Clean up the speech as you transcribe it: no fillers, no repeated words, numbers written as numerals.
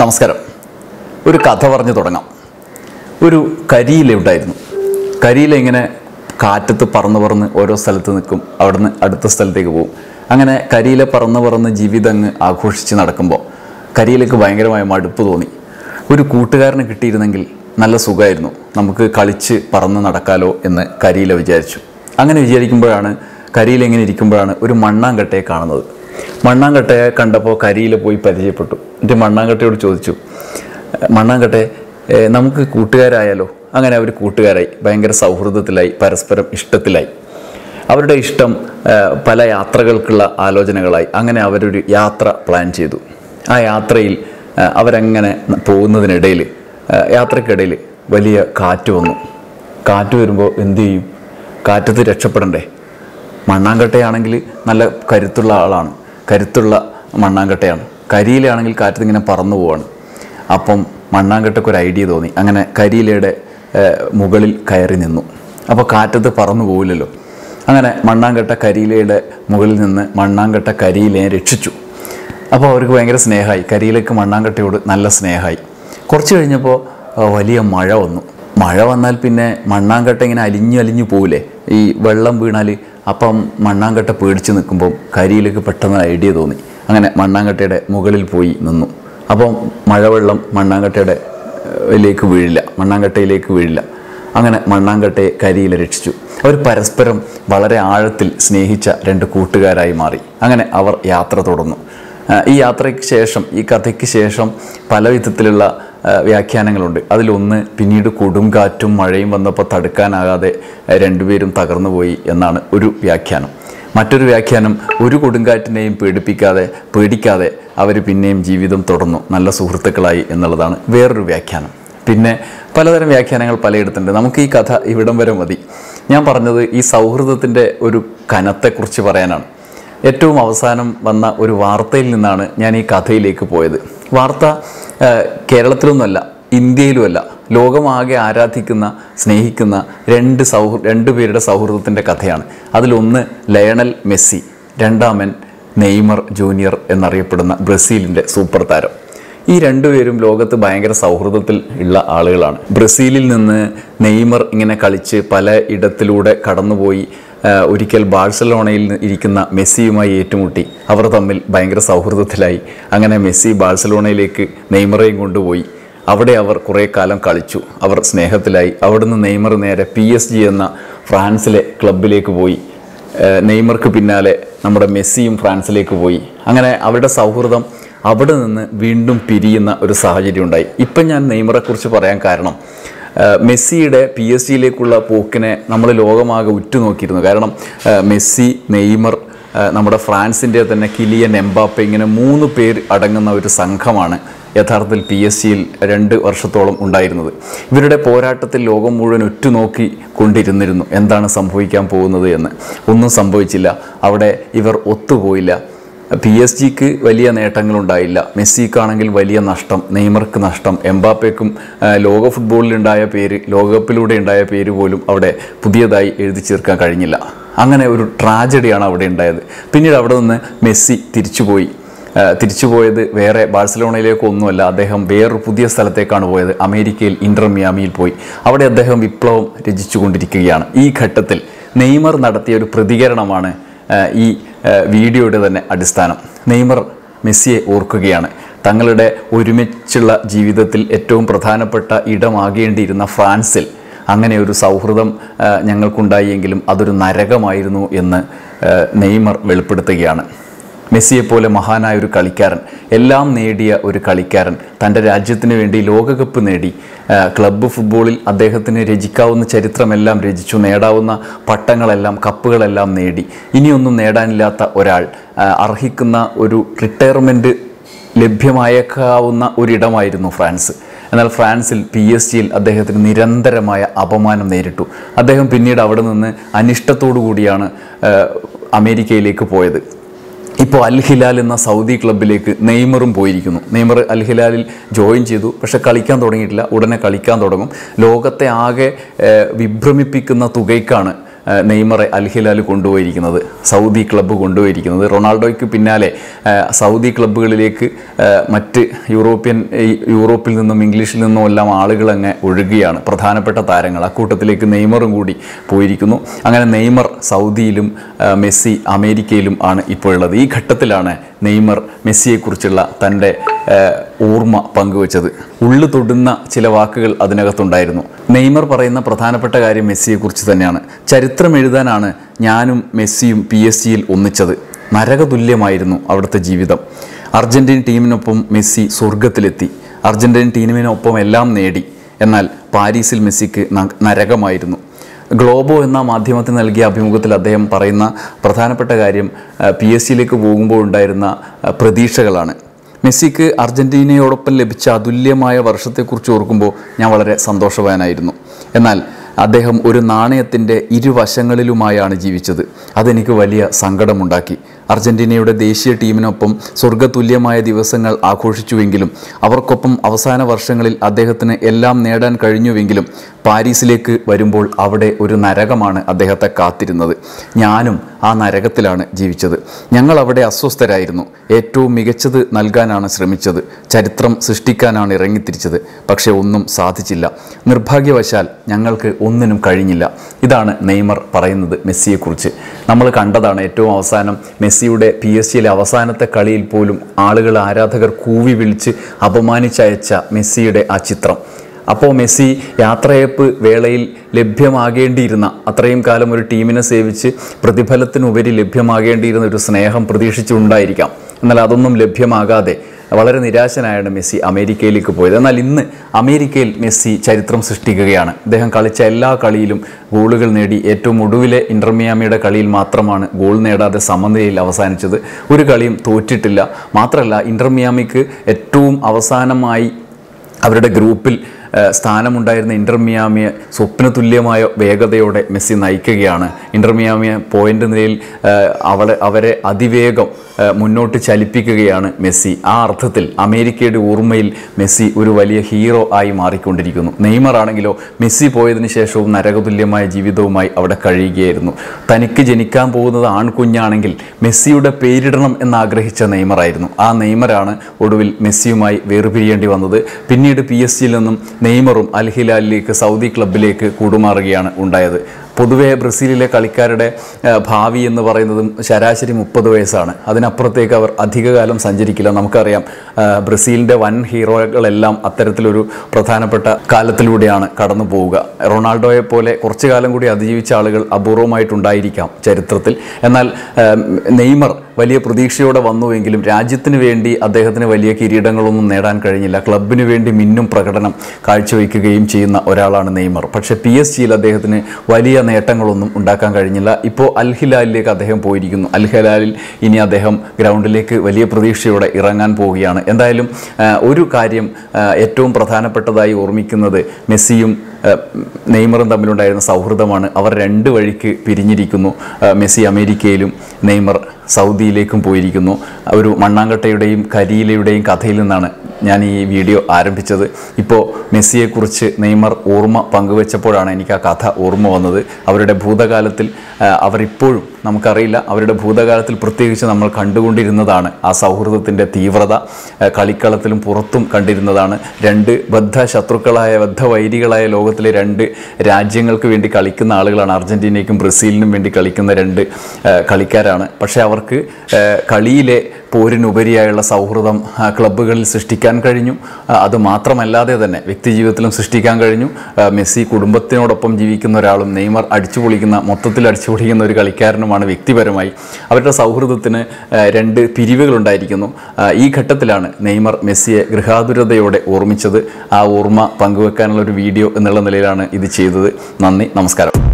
നമസ്കാരം. ഒരു കഥ പറഞ്ഞു തുടങ്ങാം. ഒരു കരിയില ഉണ്ടായിരുന്നു. കരിയില ഇങ്ങനെ കാറ്റത്ത് പറന്ന് ഓരോ സ്ഥലത്ത് നിൽക്കും, അവിടുന്ന് അടുത്ത സ്ഥലത്തേക്ക് പോകും. അങ്ങനെ കരിയില പറന്ന് ജീവിതം അങ്ങ് ആഘോഷിച്ച് നടക്കുമ്പോൾ കരിയിലേക്ക് ഭയങ്കരമായ മടുപ്പ് തോന്നി. ഒരു കൂട്ടുകാരനെ കിട്ടിയിരുന്നെങ്കിൽ നല്ല സുഖമായിരുന്നു, നമുക്ക് കളിച്ച് പറന്ന് നടക്കാലോ എന്ന് കരിയില വിചാരിച്ചു. അങ്ങനെ വിചാരിക്കുമ്പോഴാണ്, കരിയില ഇങ്ങനെ ഇരിക്കുമ്പോഴാണ് ഒരു മണ്ണാങ്കട്ടയെ കാണുന്നത്. മണ്ണാങ്കട്ടയെ കണ്ടപ്പോൾ കരിയില പോയി പരിചയപ്പെട്ടു. എന്നിട്ട് മണ്ണാങ്കട്ടയോട് ചോദിച്ചു, മണ്ണാങ്കട്ടെ, നമുക്ക് കൂട്ടുകാരായാലോ? അങ്ങനെ അവർ കൂട്ടുകാരായി, ഭയങ്കര സൗഹൃദത്തിലായി, പരസ്പരം ഇഷ്ടത്തിലായി. അവരുടെ ഇഷ്ടം പല യാത്രകൾക്കുള്ള ആലോചനകളായി. അങ്ങനെ അവരൊരു യാത്ര പ്ലാൻ ചെയ്തു. ആ യാത്രയിൽ അവരങ്ങനെ പോകുന്നതിനിടയിൽ, യാത്രക്കിടയിൽ വലിയ കാറ്റ് വന്നു. കാറ്റ് വരുമ്പോൾ എന്തു ചെയ്യും? കാറ്റത്ത് രക്ഷപ്പെടണ്ടേ? മണ്ണാങ്കട്ടയാണെങ്കിൽ നല്ല കരുത്തുള്ള ആളാണ്, കരുത്തുള്ള മണ്ണാങ്കട്ടയാണ്. കരിയിലാണെങ്കിൽ കാറ്റത്ത് ഇങ്ങനെ പറന്നു പോവാണ്. അപ്പം മണ്ണാങ്കട്ടയ്ക്ക് ഒരു ഐഡിയ തോന്നി. അങ്ങനെ കരിയിലയുടെ മുകളിൽ കയറി നിന്നു. അപ്പോൾ കാറ്റത്ത് പറന്നു പോവില്ലല്ലോ. അങ്ങനെ മണ്ണാങ്കട്ട കരിയിലയുടെ മുകളിൽ നിന്ന് മണ്ണാങ്കട്ട കരിയിലയെ രക്ഷിച്ചു. അപ്പോൾ അവർക്ക് ഭയങ്കര സ്നേഹമായി. കരിയിലേക്ക് മണ്ണാങ്കട്ടയോട് നല്ല സ്നേഹമായി. കുറച്ച് കഴിഞ്ഞപ്പോൾ വലിയ മഴ വന്നു. മഴ വന്നാൽ പിന്നെ മണ്ണാങ്കട്ട ഇങ്ങനെ അലിഞ്ഞു പോവില്ലേ, ഈ വെള്ളം വീണാൽ. അപ്പം മണ്ണാങ്കട്ട പേടിച്ച് നിൽക്കുമ്പം കരിയിലേക്ക് പെട്ടെന്ന് ഐഡിയ തോന്നി. അങ്ങനെ മണ്ണാങ്കട്ടയുടെ മുകളിൽ പോയി നിന്നു. അപ്പം മഴവെള്ളം മണ്ണാങ്കട്ടയിലേക്ക് വീഴില്ല. അങ്ങനെ മണ്ണാങ്കട്ടയെ കരിയില രക്ഷിച്ചു. അവർ പരസ്പരം വളരെ ആഴത്തിൽ സ്നേഹിച്ച രണ്ട് കൂട്ടുകാരായി മാറി. അങ്ങനെ അവർ യാത്ര തുടർന്നു. ഈ യാത്രയ്ക്ക് ശേഷം, ഈ കഥയ്ക്ക് ശേഷം പല വിധത്തിലുള്ള വ്യാഖ്യാനങ്ങളുണ്ട്. അതിലൊന്ന്, പിന്നീട് കൊടുങ്കാറ്റും മഴയും വന്നപ്പോൾ തടുക്കാനാകാതെ രണ്ടുപേരും തകർന്നു പോയി എന്നാണ് ഒരു വ്യാഖ്യാനം. മറ്റൊരു വ്യാഖ്യാനം, ഒരു കൊടുങ്കാറ്റിനെയും പേടിക്കാതെ അവർ പിന്നെയും ജീവിതം തുടർന്നു, നല്ല സുഹൃത്തുക്കളായി എന്നുള്ളതാണ് വേറൊരു വ്യാഖ്യാനം. പിന്നെ പലതരം വ്യാഖ്യാനങ്ങൾ പലയിടത്തുണ്ട്. നമുക്ക് ഈ കഥ ഇവിടം വരെ മതി. ഞാൻ പറഞ്ഞത് ഈ സൗഹൃദത്തിൻ്റെ ഒരു കനത്തെക്കുറിച്ച് പറയാനാണ്. ഏറ്റവും അവസാനം വന്ന ഒരു വാർത്തയിൽ നിന്നാണ് ഞാൻ ഈ കഥയിലേക്ക് പോയത്. വാർത്ത കേരളത്തിലൊന്നുമല്ല, ഇന്ത്യയിലുമല്ല, ലോകമാകെ ആരാധിക്കുന്ന, സ്നേഹിക്കുന്ന രണ്ട് പേരുടെ സൗഹൃദത്തിൻ്റെ കഥയാണ്. അതിലൊന്ന് ലയണൽ മെസ്സി, രണ്ടാമൻ നെയ്മർ ജൂനിയർ എന്നറിയപ്പെടുന്ന ബ്രസീലിൻ്റെ സൂപ്പർ താരം. ഈ രണ്ടുപേരും ലോകത്ത് ഭയങ്കര സൗഹൃദത്തിൽ ഉള്ള ആളുകളാണ്. ബ്രസീലിൽ നിന്ന് നെയ്മർ ഇങ്ങനെ കളിച്ച് പല ഇടത്തിലൂടെ കടന്നുപോയി ഒരിക്കൽ ബാഴ്സലോണയിൽ ഇരിക്കുന്ന മെസ്സിയുമായി ഏറ്റുമുട്ടി. അവർ തമ്മിൽ ഭയങ്കര സൗഹൃദത്തിലായി. അങ്ങനെ മെസ്സി ബാഴ്സലോണയിലേക്ക് നെയ്മറേയും കൊണ്ടുപോയി. അവിടെ അവർ കുറേ കാലം കളിച്ചു. അവർ സ്നേഹത്തിലായി. അവിടുന്ന് നെയ്മർ നേരെ PSG എന്ന ഫ്രാൻസിലെ ക്ലബിലേക്ക് പോയി. നെയ്മർക്ക് പിന്നാലെ നമ്മുടെ മെസ്സിയും ഫ്രാൻസിലേക്ക് പോയി. അങ്ങനെ അവരുടെ സൗഹൃദം അവിടെ നിന്ന് വീണ്ടും പിരിയുന്ന ഒരു സാഹചര്യം ഉണ്ടായി. ഇപ്പം ഞാൻ നെയ്മറെക്കുറിച്ച് പറയാൻ കാരണം, മെസ്സിയുടെ PSG പോക്കിനെ നമ്മൾ ലോകമാകെ ഉറ്റുനോക്കിയിരുന്നു. കാരണം മെസ്സി, നെയ്മർ, നമ്മുടെ ഫ്രാൻസിൻ്റെ തന്നെ കിലിയൻ എംബാപ്പെ, ഇങ്ങനെ 3 പേർ അടങ്ങുന്ന ഒരു സംഘമാണ് യഥാർത്ഥത്തിൽ PSG 2 വർഷത്തോളം ഉണ്ടായിരുന്നത്. ഇവരുടെ പോരാട്ടത്തിൽ ലോകം മുഴുവൻ ഉറ്റുനോക്കി കൊണ്ടിരുന്നിരുന്നു എന്താണ് സംഭവിക്കാൻ പോകുന്നത് എന്ന്. ഒന്നും സംഭവിച്ചില്ല. അവിടെ ഇവർ ഒത്തുപോയില്ല. PSG വലിയ നേട്ടങ്ങളുണ്ടായില്ല. മെസ്സിക്കാണെങ്കിൽ വലിയ നഷ്ടം, നെയ്മർക്ക് നഷ്ടം, എംബാപ്പയ്ക്കും ലോക ഫുട്ബോളിലുണ്ടായ പേര്, ലോകകപ്പിലൂടെ ഉണ്ടായ പേര് പോലും അവിടെ പുതിയതായി എഴുതി ചേർക്കാൻ കഴിഞ്ഞില്ല. അങ്ങനെ ഒരു ട്രാജഡിയാണ് അവിടെ ഉണ്ടായത്. പിന്നീട് അവിടെ നിന്ന് മെസ്സി തിരിച്ചുപോയത് വേറെ ബാഴ്സലോണയിലേക്കൊന്നുമല്ല. അദ്ദേഹം വേറൊരു പുതിയ സ്ഥലത്തേക്കാണ് പോയത്. അമേരിക്കയിൽ ഇന്റർ മിയാമിയിൽ പോയി. അവിടെ അദ്ദേഹം വിപ്ലവം രചിച്ചു കൊണ്ടിരിക്കുകയാണ്. ഈ ഘട്ടത്തിൽ നെയ്മർ നടത്തിയ ഒരു പ്രതികരണമാണ് ഈ വീഡിയോയുടെ തന്നെ അടിസ്ഥാനം. നെയ്മർ മെസ്സിയെ ഓർക്കുകയാണ്. തങ്ങളുടെ ഒരുമിച്ചുള്ള ജീവിതത്തിൽ ഏറ്റവും പ്രധാനപ്പെട്ട ഇടമാകേണ്ടിയിരുന്ന ഫ്രാൻസിൽ അങ്ങനെ ഒരു സൗഹൃദം ഞങ്ങൾക്കുണ്ടായെങ്കിലും അതൊരു നരകമായിരുന്നു എന്ന് നെയ്മർ വെളിപ്പെടുത്തുകയാണ്. മെസ്സിയെപ്പോലെ മഹാനായ ഒരു കളിക്കാരൻ, എല്ലാം നേടിയ ഒരു കളിക്കാരൻ, തൻ്റെ രാജ്യത്തിന് വേണ്ടി ലോകകപ്പ് നേടി. ക്ലബ്ബ് ഫുട്ബോളിൽ അദ്ദേഹത്തിന് രചിക്കാവുന്ന ചരിത്രമെല്ലാം രചിച്ചു. നേടാവുന്ന പട്ടങ്ങളെല്ലാം, കപ്പുകളെല്ലാം നേടി. ഇനിയൊന്നും നേടാനില്ലാത്ത ഒരാൾ, അർഹിക്കുന്ന ഒരു റിട്ടയർമെൻറ്റ് ലഭ്യമായേക്കാവുന്ന ഒരിടമായിരുന്നു ഫ്രാൻസ്. എന്നാൽ ഫ്രാൻസിൽ PSG അദ്ദേഹത്തിന് നിരന്തരമായ അപമാനം നേരിട്ടു. അദ്ദേഹം പിന്നീട് അവിടെ നിന്ന് അനിഷ്ടത്തോടു കൂടിയാണ് അമേരിക്കയിലേക്ക് പോയത്. ഇപ്പോൾ അൽ ഹിലാൽ എന്ന സൗദി ക്ലബിലേക്ക് നെയ്മറും പോയിരിക്കുന്നു. നെയ്മർ അൽ ഹിലാലിൽ ജോയിൻ ചെയ്തു, പക്ഷെ കളിക്കാൻ തുടങ്ങിയിട്ടില്ല. ഉടനെ കളിക്കാൻ തുടങ്ങും. ലോകത്തെ ആകെ വിഭ്രമിപ്പിക്കുന്ന തുകയ്ക്കാണ് നെയ്മറെ അൽ ഹിലാൽ കൊണ്ടുപോയിരിക്കുന്നത്, സൗദി ക്ലബ്ബ് കൊണ്ടുപോയിരിക്കുന്നത്. റൊണാൾഡോയ്ക്ക് പിന്നാലെ സൗദി ക്ലബ്ബുകളിലേക്ക് മറ്റ് യൂറോപ്പിൽ നിന്നും ഇംഗ്ലീഷിൽ നിന്നും എല്ലാം ആളുകൾ അങ്ങ് ഒഴുകുകയാണ്, പ്രധാനപ്പെട്ട താരങ്ങൾ. അക്കൂട്ടത്തിലേക്ക് നെയ്മറും കൂടി പോയിരിക്കുന്നു. അങ്ങനെ നെയ്മർ സൗദിയിലും മെസ്സി അമേരിക്കയിലും ആണ് ഇപ്പോഴുള്ളത്. ഈ ഘട്ടത്തിലാണ് നെയ്മർ മെസ്സിയെക്കുറിച്ചുള്ള തൻ്റെ ഓർമ്മ പങ്കുവച്ചത്. ഉള്ളു തൊടുന്ന ചില വാക്കുകൾ അതിനകത്തുണ്ടായിരുന്നു. നെയ്മർ പറയുന്ന പ്രധാനപ്പെട്ട കാര്യം മെസ്സിയെക്കുറിച്ച് തന്നെയാണ്. ചരിത്രം എഴുതാനാണ് ഞാനും മെസ്സിയും PSG-യിൽ ഒന്നിച്ചത്. നരകതുല്യമായിരുന്നു അവിടുത്തെ ജീവിതം. അർജന്റീൻ ടീമിനൊപ്പം മെസ്സി സ്വർഗത്തിലെത്തി. അർജന്റീൻ ടീമിനൊപ്പം എല്ലാം നേടി. എന്നാൽ പാരീസിൽ മെസ്സിക്ക് നരകമായിരുന്നു. ഗ്ലോബോ എന്ന മാധ്യമത്തിന് നൽകിയ അഭിമുഖത്തിൽ അദ്ദേഹം പറയുന്ന പ്രധാനപ്പെട്ട കാര്യം PSG-യിലേക്ക് പോകുമ്പോൾ ഉണ്ടായിരുന്ന പ്രതീക്ഷകളാണ്. മെസ്സിക്ക് അർജന്റീനയോടൊപ്പം ലഭിച്ച അതുല്യമായ വർഷത്തെക്കുറിച്ച് ഓർക്കുമ്പോൾ ഞാൻ വളരെ സന്തോഷവാനായിരുന്നു. എന്നാൽ അദ്ദേഹം ഒരു നാണയത്തിൻ്റെ ഇരുവശങ്ങളിലുമായാണ് ജീവിച്ചത്. അതെനിക്ക് വലിയ സങ്കടമുണ്ടാക്കി. അർജന്റീനയുടെ ദേശീയ ടീമിനൊപ്പം സ്വർഗതുല്യമായ ദിവസങ്ങൾ ആഘോഷിച്ചുവെങ്കിലും അവർക്കൊപ്പം അവസാന വർഷങ്ങളിൽ അദ്ദേഹത്തിന് എല്ലാം നേടാൻ കഴിഞ്ഞുവെങ്കിലും പാരീസിലേക്ക് വരുമ്പോൾ അവിടെ ഒരു നരകമാണ് അദ്ദേഹത്തെ കാത്തിരുന്നത്. ഞാനും ആ നരകത്തിലാണ് ജീവിച്ചത്. ഞങ്ങൾ അവിടെ അസ്വസ്ഥരായിരുന്നു. ഏറ്റവും മികച്ചത് നൽകാനാണ് ശ്രമിച്ചത്. ചരിത്രം സൃഷ്ടിക്കാനാണ് ഇറങ്ങിത്തിരിച്ചത്. പക്ഷേ ഒന്നും സാധിച്ചില്ല. നിർഭാഗ്യവശാൽ ഞങ്ങൾക്ക് ഒന്നിനും കഴിഞ്ഞില്ല. ഇതാണ് നെയ്മർ പറയുന്നത് മെസ്സിയെക്കുറിച്ച്. നമ്മൾ കണ്ടതാണ് ഏറ്റവും അവസാനം മെസ്സിയുടെ PSG-യിലെ അവസാനത്തെ കളിയിൽ പോലും ആരാധകർ കൂവി വിളിച്ച് അപമാനിച്ചയച്ച മെസ്സിയുടെ ആ ചിത്രം. അപ്പോൾ മെസ്സി യാത്രയപ്പ് വേളയിൽ ലഭ്യമാകേണ്ടിയിരുന്ന, അത്രയും കാലം ഒരു ടീമിനെ സേവിച്ച് പ്രതിഫലത്തിനുപരി ലഭ്യമാകേണ്ടിയിരുന്ന ഒരു സ്നേഹം പ്രതീക്ഷിച്ചുണ്ടായിരിക്കാം. എന്നാൽ അതൊന്നും ലഭ്യമാകാതെ വളരെ നിരാശനായാണ് മെസ്സി അമേരിക്കയിലേക്ക് പോയത്. എന്നാൽ ഇന്ന് അമേരിക്കയിൽ മെസ്സി ചരിത്രം സൃഷ്ടിക്കുകയാണ്. അദ്ദേഹം കളിച്ച എല്ലാ കളിയിലും ഗോളുകൾ നേടി. ഏറ്റവും ഒടുവിലെ ഇന്റർ മിയാമിയുടെ കളിയിൽ മാത്രമാണ് ഗോൾ നേടാതെ സമനിലയിൽ അവസാനിച്ചത്. ഒരു കളിയും തോറ്റിട്ടില്ല. മാത്രമല്ല, ഇന്റർ മിയാമിക്ക് ഏറ്റവും അവസാനമായി അവരുടെ ഗ്രൂപ്പിൽ സ്ഥാനമുണ്ടായിരുന്ന ഇന്റർ മിയാമിയെ സ്വപ്നതുല്യമായ വേഗതയോടെ മെസ്സി നയിക്കുകയാണ്. ഇന്റർ മിയാമിയെ പോയിന്റ് നിലയിൽ അവരെ അതിവേഗം മുന്നോട്ട് ചലിപ്പിക്കുകയാണ് മെസ്സി. ആ അർത്ഥത്തിൽ അമേരിക്കയുടെ ഓർമ്മയിൽ മെസ്സി ഒരു വലിയ ഹീറോ ആയി മാറിക്കൊണ്ടിരിക്കുന്നു. നെയ്മർ ആണെങ്കിലോ മെസ്സി പോയതിനു ശേഷവും നരകതുല്യമായ ജീവിതവുമായി അവിടെ കഴിയുകയായിരുന്നു. തനിക്ക് ജനിക്കാൻ പോകുന്നത് ആൺകുഞ്ഞാണെങ്കിൽ മെസ്സിയുടെ പേരിടണം എന്നാഗ്രഹിച്ച നെയ്മറായിരുന്നു. ആ നെയ്മറാണ് ഒടുവിൽ മെസ്സിയുമായി വേർപിരിയേണ്ടി വന്നത്. പിന്നീട് PSG-യിൽ നിന്നും നെയ്മറും അൽ ഹിലാലിലേക്ക്, സൗദി ക്ലബിലേക്ക് കൂടുമാറുകയാണ് ഉണ്ടായത്. പൊതുവെ ബ്രസീലിലെ കളിക്കാരുടെ ഭാവി എന്ന് പറയുന്നതും ശരാശരി 30 വയസ്സാണ്. അതിനപ്പുറത്തേക്ക് അവർ അധികകാലം സഞ്ചരിക്കില്ല. നമുക്കറിയാം, ബ്രസീലിൻ്റെ വൻ ഹീറോകളെല്ലാം അത്തരത്തിലൊരു പ്രധാനപ്പെട്ട കാലത്തിലൂടെയാണ് കടന്നു പോവുക. റൊണാൾഡോയെ പോലെ കുറച്ചു കാലം കൂടി അതിജീവിച്ച ആളുകൾ അപൂർവമായിട്ടുണ്ടായിരിക്കാം ചരിത്രത്തിൽ. എന്നാൽ നെയ്മർ വലിയ പ്രതീക്ഷയോടെ വന്നുവെങ്കിലും രാജ്യത്തിന് വേണ്ടി അദ്ദേഹത്തിന് വലിയ കിരീടങ്ങളൊന്നും നേടാൻ കഴിഞ്ഞില്ല. ക്ലബിന് വേണ്ടി മിന്നും പ്രകടനം കാഴ്ചവെക്കുകയും ചെയ്യുന്ന ഒരാളാണ് നെയ്മർ. പക്ഷേ PSG-യിൽ അദ്ദേഹത്തിന് വലിയ നേട്ടങ്ങളൊന്നും ഉണ്ടാക്കാൻ കഴിഞ്ഞില്ല. ഇപ്പോൾ അൽ ഹിലാലിലേക്ക് അദ്ദേഹം പോയിരിക്കുന്നു. അൽ ഹിലാലിൽ ഇനി അദ്ദേഹം ഗ്രൗണ്ടിലേക്ക് വലിയ പ്രതീക്ഷയോടെ ഇറങ്ങാൻ പോവുകയാണ്. എന്തായാലും ഒരു കാര്യം ഏറ്റവും പ്രധാനപ്പെട്ടതായി ഓർമ്മിക്കുന്നത് മെസ്സിയും നെയ്മറും തമ്മിലുണ്ടായിരുന്ന സൗഹൃദമാണ്. അവർ രണ്ട് വഴിക്ക് പിരിഞ്ഞിരിക്കുന്നു. മെസ്സി അമേരിക്കയിലും നെയ്മർ സൗദിയിലേക്കും പോയിരിക്കുന്നു. ഒരു മണ്ണാങ്കട്ടയുടെയും കരിയിലയുടെയും കഥയിൽ നിന്നാണ് ഞാൻ ഈ വീഡിയോ ആരംഭിച്ചത്. ഇപ്പോൾ മെസ്സിയെക്കുറിച്ച് നെയ്മർ ഓർമ്മ പങ്കുവെച്ചപ്പോഴാണ് എനിക്ക് ആ കഥ ഓർമ്മ വന്നത്. അവരുടെ ഭൂതകാലത്തിൽ അവരിപ്പോഴും നമുക്കറിയില്ല, അവരുടെ ഭൂതകാലത്തിൽ പ്രത്യേകിച്ച് നമ്മൾ കണ്ടുകൊണ്ടിരുന്നതാണ് ആ സൗഹൃദത്തിൻ്റെ തീവ്രത. കളിക്കളത്തിലും പുറത്തും കണ്ടിരുന്നതാണ്. രണ്ട് ബദ്ധവൈരികളായ ലോകത്തിലെ രണ്ട് രാജ്യങ്ങൾക്ക് വേണ്ടി കളിക്കുന്ന ആളുകളാണ്. അർജന്റീനയ്ക്കും ബ്രസീലിനും വേണ്ടി കളിക്കുന്ന രണ്ട് കളിക്കാരാണ്. പക്ഷേ അവർക്ക് കളിയിലെ പോരിനുപരിയായുള്ള സൗഹൃദം ക്ലബ്ബുകളിൽ സൃഷ്ടിക്കാൻ കഴിഞ്ഞു. അതുമാത്രമല്ലാതെ തന്നെ വ്യക്തിജീവിതത്തിലും സൃഷ്ടിക്കാൻ കഴിഞ്ഞു. മെസ്സി കുടുംബത്തിനോടൊപ്പം ജീവിക്കുന്ന ഒരാളും നെയ്മർ മൊത്തത്തിൽ അടിച്ചുപൊളിക്കുന്ന ഒരു കളിക്കാരനുമാണ് വ്യക്തിപരമായി. അവരുടെ സൗഹൃദത്തിന് രണ്ട് പിരിവുകളുണ്ടായിരിക്കുന്നു. ഈ ഘട്ടത്തിലാണ് നെയ്മർ മെസ്സിയെ ഗൃഹാതുരതയോടെ ഓർമ്മിച്ചത്. ആ ഓർമ്മ പങ്കുവെക്കാനുള്ള ഒരു വീഡിയോ എന്നുള്ള നിലയിലാണ് ഇത് ചെയ്തത്. നന്ദി, നമസ്കാരം.